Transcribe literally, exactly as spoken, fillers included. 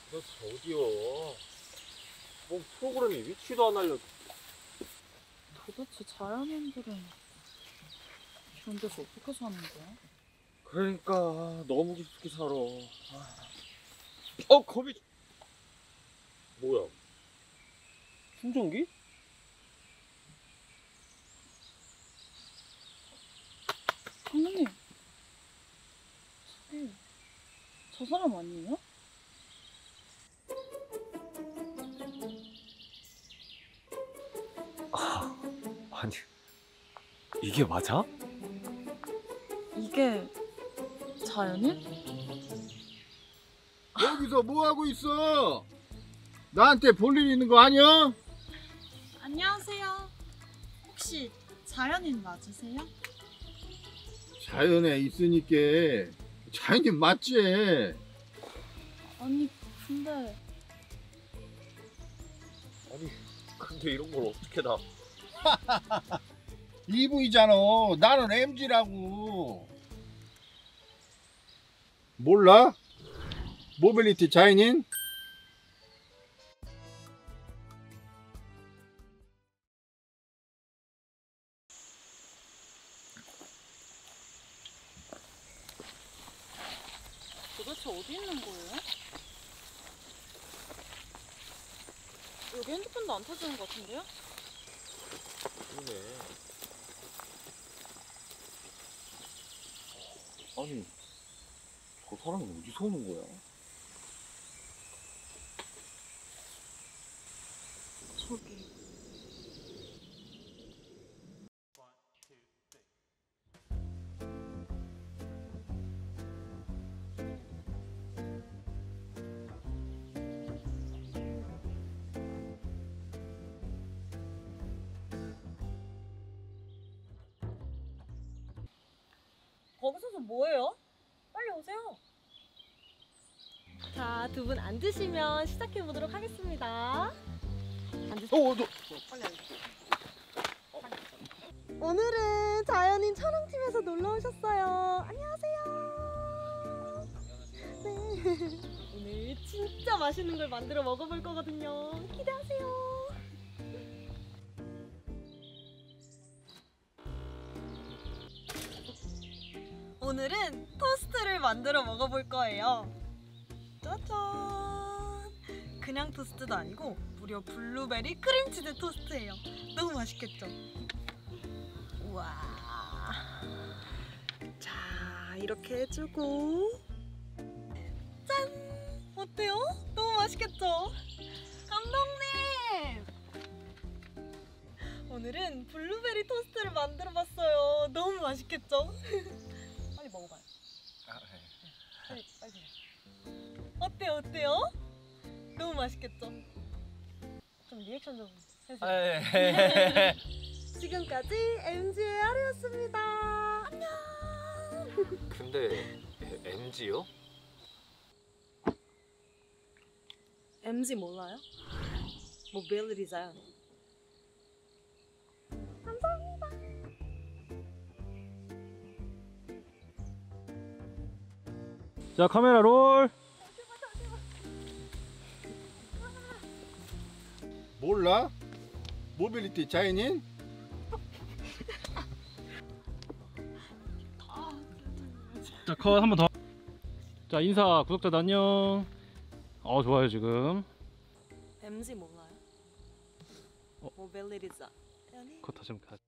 도대체 어디요? 뭐 프로그램이 위치도 안 알려. 도대체 자연인들은 이런 데서 어떻게 사는 거야? 그러니까 너무 깊숙이 살아. 어, 겁이. 뭐야? 충전기? 강릉님, 저, 저 사람 아니에요? 아니, 이게 맞아? 이게 자연인? 여기서 뭐 하고 있어? 나한테 볼 일 있는 거 아니야? 안녕하세요. 혹시 자연인 맞으세요? 자연에 있으니까 자연인 맞지? 아니 근데 아니, 근데 이런 걸 어떻게 다? 이브이잖아. 나는 엠지라고. 몰라? 모빌리티 자연인? 도대체 어디 있는 거예요? 여기 핸드폰도 안 터지는 것 같은데요? 그러네. 아니, 저 사람은 어디서 오는 거야? 저기 거기서서 뭐해요? 빨리 오세요. 자, 두 분 앉으시면 시작해 보도록 하겠습니다. 앉으세요. 어, 너. 빨리 앉으세요. 오늘은 자연인 촬영팀에서 놀러 오셨어요. 안녕하세요. 네. 오늘 진짜 맛있는 걸 만들어 먹어볼 거거든요. 기대하세요. 오늘은 토스트를 만들어 먹어볼 거예요. 짜잔! 그냥 토스트도 아니고 무려 블루베리 크림치즈 토스트예요. 너무 맛있겠죠? 우와. 자, 이렇게 해주고 짠! 어때요? 너무 맛있겠죠? 감독님! 오늘은 블루베리 토스트를 만들어 봤어요. 너무 맛있겠죠? 빨리 먹어봐요. 빨리, 빨리. 어때요? 어때요? 너무 맛있겠죠? 좀 리액션 좀 해주세요. 지금까지 엠지의 하루였습니다. 안녕. 근데 엠지요? 엠지 몰라요? 모빌리티 자연. 감사합니다. 자, 카메라 롤. 몰라? 모빌리티 자연인? 자, 컷 한 번 더. 자, 인사 구독자들 안녕. 어, 좋아요 지금. 엠지 몰라요? 어? 모빌리티 자연. 컷 다시 한번 가.